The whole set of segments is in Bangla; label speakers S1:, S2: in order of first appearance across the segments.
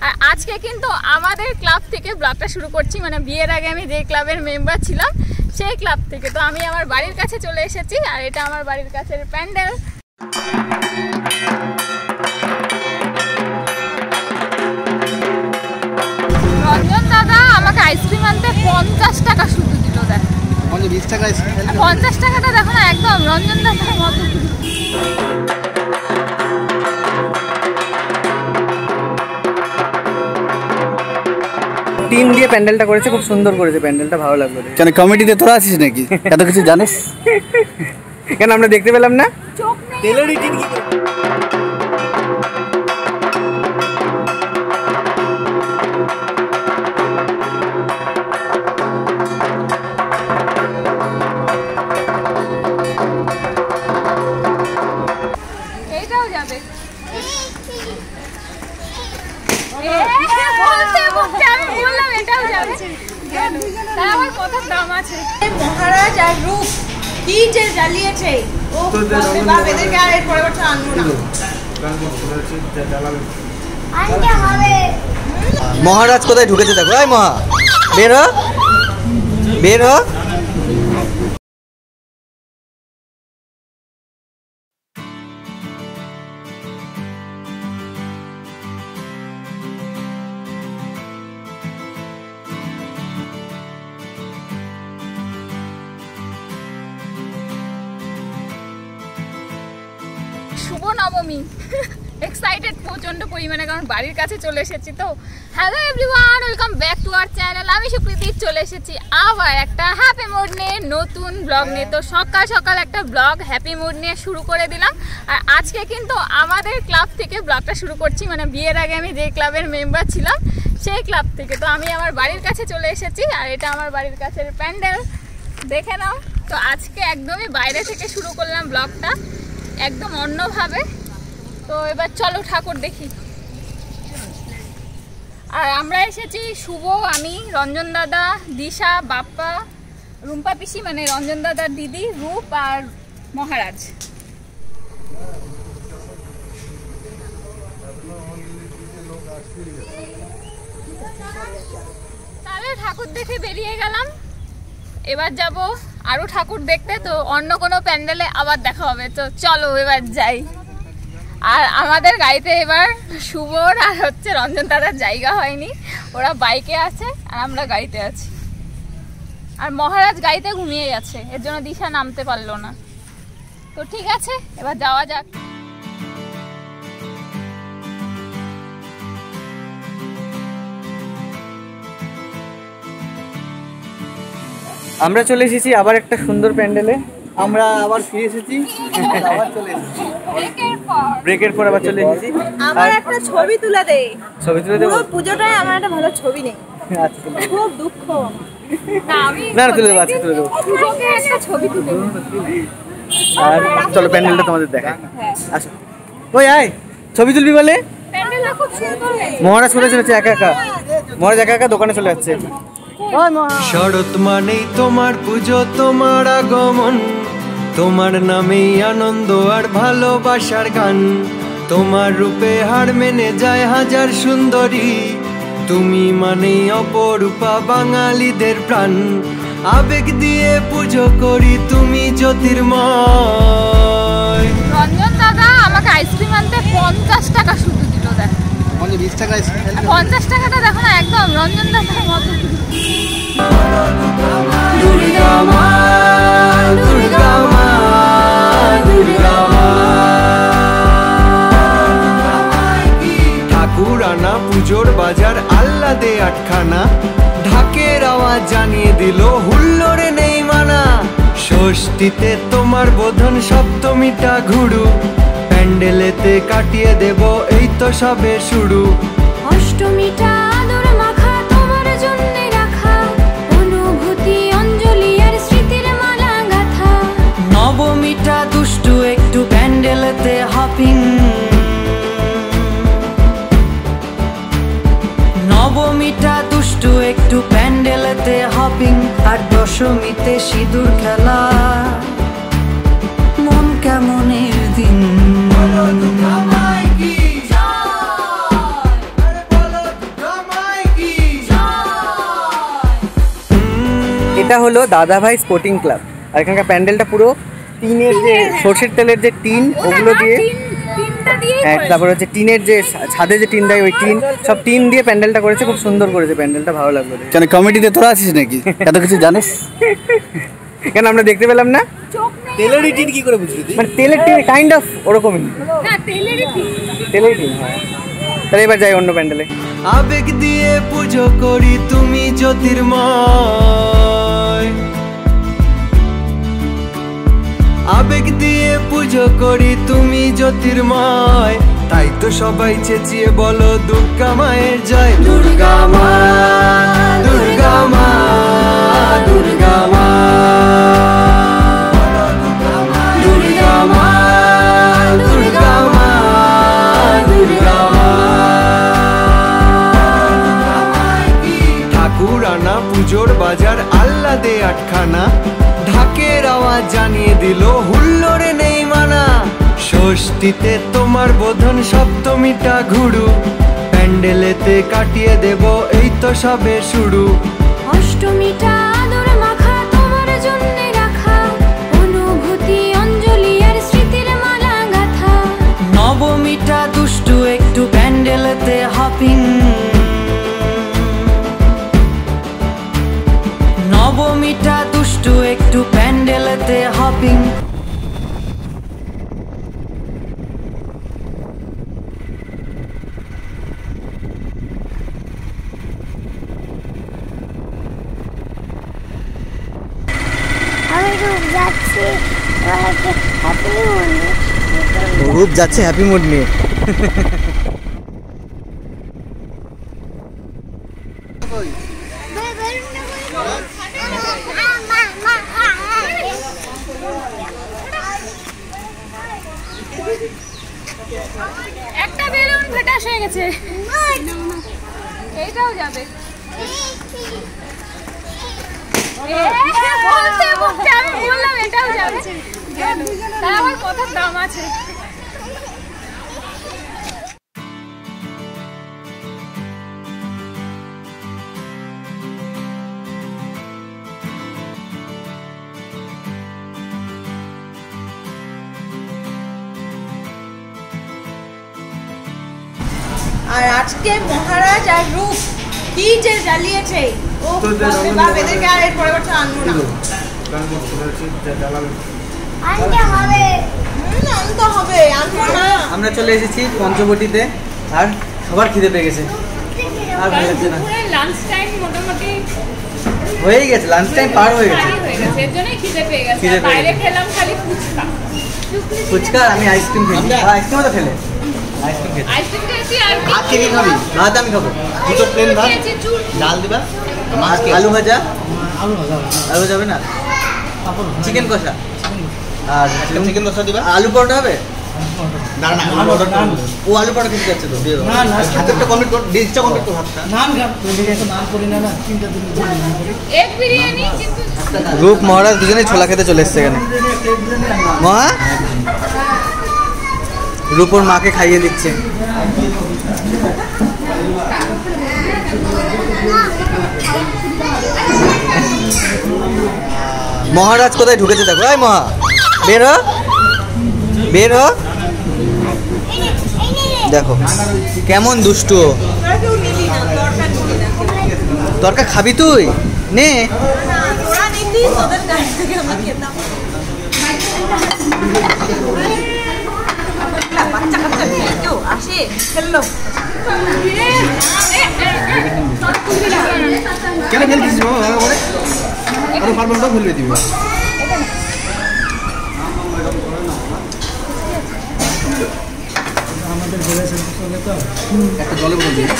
S1: আর আজকে কিন্তু আমাদের ক্লাব থেকে ব্লগটা শুরু করছি, মানে বিয়ের আগে আমি যে ক্লাবের মেম্বার ছিলাম সেই ক্লাব থেকে। তো আমি আমার বাড়ির কাছে চলে এসেছি আর এটা আমার বাড়ির কাছের প্যান্ডেল। রঞ্জন দাদা আমাকে আইসক্রিম আনতে 50 টাকা শুধু দিল। দেখ
S2: 20 টাকা আইসক্রিম,
S1: 50 টাকাটা দেখো না একদম রঞ্জন দাদার মতো।
S3: টিম দিয়ে প্যান্ডেলটা করেছে, খুব সুন্দর করেছে প্যান্ডেলটা, ভালো লাগলো।
S2: কেন কমিটিতে তোরা আছিস নাকি? এত কিছু জানিস
S3: কেন আমরা দেখতে পেলাম না?
S2: টেলরি টিম কি
S1: এইটাও যাবে।
S4: মহারাজ আর রূপ কি যে জ্বালিয়েছে, এদেরকে আর এর পরে বছর আনবো না।
S2: মহারাজ কোথায় ঢুকেছে দেখো। এই মহা বের হ, বের হ।
S1: শুভ নবমী, এক্সাইটেড প্রচন্ড পরিমাণে, কারণ বাড়ির কাছে চলে এসেছি। তো hello everyone, welcome back to our channel. আমি সুপ্রীতি চলে এসেছি আবার একটা হ্যাপি মুড নিয়ে, নতুন ব্লগ নিয়ে। তো সকাল সকাল একটা ব্লগ হ্যাপি মুড নিয়ে শুরু করে দিলাম। আর আজকে কিন্তু আমাদের ক্লাব থেকে ব্লগটা শুরু করছি, মানে বিয়ের আগে আমি যে ক্লাবের মেম্বার ছিলাম সেই ক্লাব থেকে। তো আমি আমার বাড়ির কাছে চলে এসেছি আর এটা আমার বাড়ির কাছের প্যান্ডেল, দেখে নাও। তো আজকে একদমই বাইরে থেকে শুরু করলাম ব্লগটা, একদম অন্যভাবে। তো এবার চলো ঠাকুর দেখি। আর আমরা এসেছি শুভ, আমি, রঞ্জন দাদা, দিশা, বাপ্পা, রুম্পা পিসি মানে রঞ্জন দাদার দিদি, রূপ আর মহারাজ। তাহলে ঠাকুর দেখে বেরিয়ে গেলাম। এবার যাব আরো ঠাকুর দেখতে, তো অন্য কোনো প্যান্ডেলে আবার দেখা হবে। তো চলো এবার যাই। আর আমাদের গাড়িতে এবার শুভর আর হচ্ছে রঞ্জন দাদার জায়গা হয়নি, ওরা বাইকে আছে আর আমরা গাড়িতে আছি। আর মহারাজ গাড়িতে ঘুমিয়ে গেছে, এর জন্য দিশা নামতে পারলো না। তো ঠিক আছে, এবার যাওয়া যাক।
S3: আমরা চলে এসেছি আবার একটা সুন্দর প্যান্ডেলে। আমরা আবার ফিরে এসেছি, আবার চলে এসেছি ব্রেকের পর আবার চলে এসেছি।
S4: আমার একটা ছবি তুলে দে।
S3: ছবি তুলে দেবো?
S4: পুজোটায় আমার একটা ভালো ছবি নেই, খুব দুঃখ।
S3: না তুলে দেবো, আজকে তুলে দেবো।
S1: একটা ছবি তুলে
S3: আর চলো প্যান্ডেলটা তোমাদের দেখাই। আসো, ওই আয় ছবি তুলবি বলে।
S1: প্যান্ডেলটা খুব সুন্দর হয়েছে।
S3: মহারাজ চলে চলেছে একা একা, মহারাজ একা একা দোকানে চলে যাচ্ছে।
S5: শরৎ মানেই তোমার পুজো, তোমার আগমন, তোমার নামেই আনন্দ আর ভালোবাসার গান। তোমার রূপে হার মেনে যায় হাজার সুন্দরী, তুমি মানেই অপরূপা বাঙালিদের প্রাণ। আবেগ দিয়ে পুজো করি, তুমি জ্যোতির্ময়।
S1: রঞ্জন দাদা আমাকে আইসক্রিম আনতে 50 টাকা শুধু দিল। দেখ
S2: 20 টাকা আইসক্রিম,
S1: 50 টাকাটা দেখো না একদম রঞ্জন দাদার মতো।
S5: দুর্গা মা, দুর্গা মা, দুর্গা মা। ঠাকুর আনা পুজোর বাজার আহ্লাদে আটখানা, ঢাকের আওয়াজ জানিয়ে দিল হুল্লোড়ে নেই মানা। ষষ্ঠীতে তোমার বোধন, সপ্তমীটা ঘুরু, প্যান্ডেলেতে কাটিয়ে দেব এই তো সবে শুরু।
S6: অষ্টমীটা আদর মাখা, তোমার জন্য রাখা অনুভূতি, অঞ্জলি আর স্মৃতির মালা গাথা।
S5: নবমীটা দুষ্টু একটু, প্যান্ডেলেতে হপিং। নবমীটা দুষ্টু একটু, প্যান্ডেলেতে হপিং। আর দশমীতে সিঁদুর খেলা, মন কেমনের দিন।
S3: এটা হলো দাদাভাই স্পোর্টিং ক্লাব। আর এখানকার প্যান্ডেলটা পুরো টিনের যে সর্ষের তেলের যে টিন ওগুলো দিয়ে, হ্যাঁ, তারপর হচ্ছে টিনের যে ছাদে যে টিন দেয় ওই টিন, সব টিন দিয়ে প্যান্ডেলটা করেছে। খুব সুন্দর করেছে প্যান্ডেলটা, ভালো লাগলো।
S2: কেন কমিটিতে তোরা আছিস নাকি? এত কিছু জানিস
S3: কেন আমরা দেখতে পেলাম না?
S2: তেলের টিন কি করে বুঝলি?
S3: মানে তেলের টিন কাইন্ড অফ ওরকমই, তেলের টিন। হ্যাঁ, তাহলে এবার যাই অন্য প্যান্ডেলে।
S5: আবেগ দিয়ে পুজো করি তুমি জ্যোতির্ময়, আবেগ দিয়ে পুজো করি তুমি জ্যোতির্ময়, তাই তো সবাই চেঁচিয়ে বলো দুর্গা মায়ের জয়। দুর্গা মা, দুর্গা মা, দুর্গা মা, দুর্গা মা, দুর্গা মা, দুর্গা মা। ঠাকুরানা পুজোর বাজার আহ্লাদে আটখানা, ঢাকের আওয়াজ জানিয়ে দিল হুল্লোড়ে নেই মানা। ষষ্ঠীতে তোমার বোধন, সপ্তমীটা ঘুরু, প্যান্ডেলেতে কাটিয়ে দেব এই তো সবে শুরু।
S6: অষ্টমীটা আদর মাখা তোমার জন্য রাখা, অনুভূতি অঞ্জলি আর স্মৃতির মালা গাথা।
S7: নবমীটা দুষ্টু একটু প্যান্ডেলেতে হপিং, নবমীটা দুষ্টু একটু প্যান্ডেলেতে হপিং।
S2: রূপ যাচ্ছে হ্যাপি মুড নিয়ে।
S1: একটা বেলুন ফেটাস হয়ে গেছে, এইটাও যাবে। বলতে বলতে আমি বললাম এটাও যাবে, তার আবার কথার দাম আছে।
S4: আর আজকে মহারাজ আর রূপ কি যে জ্বালিয়েছে, ও বাপ, এদেরকে আর এর পরে বছর আনবো না। আনতে হবে, আনতে হবে, আনবো না।
S3: আমরা চলে এসেছি পঞ্চবটিতে, আর সবার খিদে পেয়ে গেছে, আর ভালো লাগছে না।
S1: লাঞ্চ টাইম মোটামুটি
S3: হয়ে গেছে, লাঞ্চ টাইম পার হয়ে গেছে,
S1: এর জন্যই খিদে পেয়ে গেছে।
S3: খিদে পেয়ে
S1: বাইরে
S3: গেছে।
S1: খেলাম খালি ফুচকা,
S3: ফুচকা, আমি আইসক্রিম খেয়েছি। আইসক্রিমও তো খেলে, আইসক্রিম খেয়েছি।
S1: আইসক্রিম খেয়েছি। আর
S2: ভাত কে কি খাবি?
S3: ভাত আমি খাবো,
S2: দুটো প্লেন ভাত,
S1: খেয়েছি চুর।
S2: ডাল দিবা,
S3: আর আলু ভাজা, আলু ভাজা হবে না, চিকেন কষা, আর
S2: চিকেন কষা দিবা।
S3: আলু পরোটা হবে।
S2: না না, আলু অর্ডার করব।
S3: ও আলু পরোটা খেতে যাচ্ছে তো, দিয়ে দাও।
S2: হাতেরটা কমপ্লিট কর, ডিশটা কমপ্লিট কর, ভাতটা।
S1: এগ বিরিয়ানি কিন্তু
S3: রূপ মহারাজ দুজনেই ছোলা খেতে চলে এসছে এখানে। মা, রূপর মাকে খাইয়ে দিচ্ছে। মহারাজ কোথায় ঢুকেছে দেখো। এই মহা, বের হ, বের হ। দেখো কেমন দুষ্টু। তরকা খাবি তুই? নে।
S4: তোরা নিতিস, তোদের কাছ থেকে আমি খেতাম। বাচ্চা কাচ্চা নিয়ে কেউ আসে, খেললো।
S2: কেন ফেলছিস বাবা? ভালো করে আরো পারবো ফেলবে দিবি। একটা জলে বলে দিই।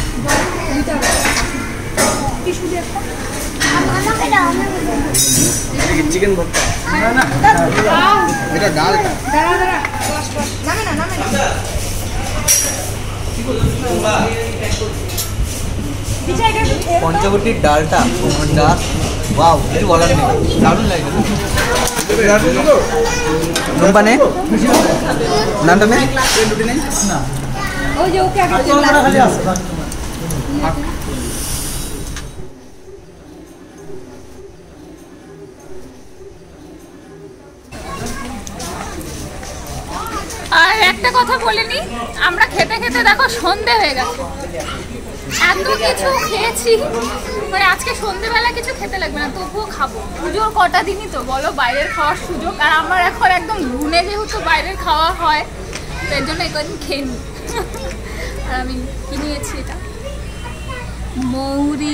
S2: চিকেন ভর্তা, এটা ডাল,
S3: পঞ্চবটির ডালটা, ডাল, ওয়াও, কিছু বলার নেই, দারুণ লাগে। নুম্পা নে, নামটা নে।
S4: ওই যে ওকে একটা
S1: একটা কথা বলিনি, আমরা খেতে খেতে দেখো সন্ধে হয়ে গেছে। এত কিছু খেয়েছি, মানে আজকে সন্ধেবেলা কিছু খেতে লাগবে না, তবুও খাবো। পুজোর কটা দিনই তো বলো বাইরের খাওয়ার সুযোগ, আর আমার এখন একদম গুনে যেহেতু বাইরের খাওয়া হয়, তো এর জন্য এই কদিন খেয়ে নিই। আর আমি কি নিয়েছি, এটা মৌরি।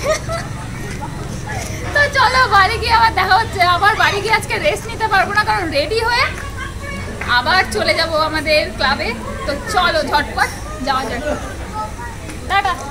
S1: তো চলো বাড়ি গিয়ে আবার দেখা হচ্ছে। আবার বাড়ি গিয়ে আজকে রেস্ট নিতে পারবো না, কারণ রেডি হয়ে আবার চলে যাব আমাদের ক্লাবে। তো চলো ঝটপট যাওয়া যাক, টাটা।